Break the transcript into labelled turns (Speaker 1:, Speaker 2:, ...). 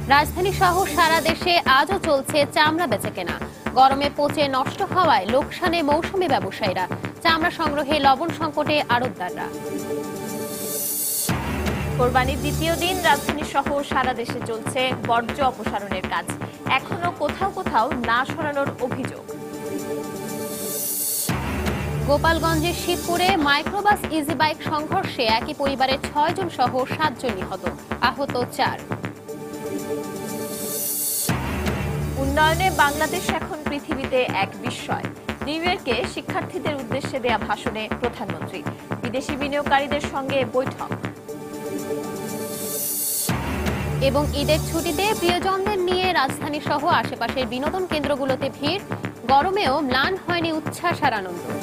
Speaker 1: রাজধানী সহ সারা দেশে আজও চলছে চামড়া বেচাকেনা। গরমে পচে নষ্ট হওয়ায় লোকসানে মৌসুমী ব্যবসায়ীরা। চামড়া সংগ্রহে লবণ সংকটে আড়তদাররা।
Speaker 2: কোরবানির দ্বিতীয় দিন রাজধানী সহ সারা দেশে চলছে বর্জ্য অপসারণের কাজ। এখনো কোথাও কোথাও না সরানোর অভিযোগ।
Speaker 1: গোপালগঞ্জের শিবপুরে মাইক্রোবাস ইজি বাইক সংঘর্ষে একই পরিবারের 6 জন সহ 7 জন নিহত, আহত 4।
Speaker 2: উন্নয়নে বাংলাদেশ এখন পৃথিবীতে এক বিস্ময়। নিউ ইয়র্কে শিক্ষার্থীদের উদ্দেশ্যে দেয়া ভাষণে প্রধানমন্ত্রী। বিদেশি বিনিয়োগকারীদের সঙ্গে বৈঠক।
Speaker 1: এবং ঈদের ছুটিতে প্রিয়জনদের নিয়ে রাজধানী সহ আশেপাশের বিনোদন কেন্দ্রগুলোতে ভিড়। গরমেও ম্লান হয়নি উচ্ছ্বাস আর আনন্দ।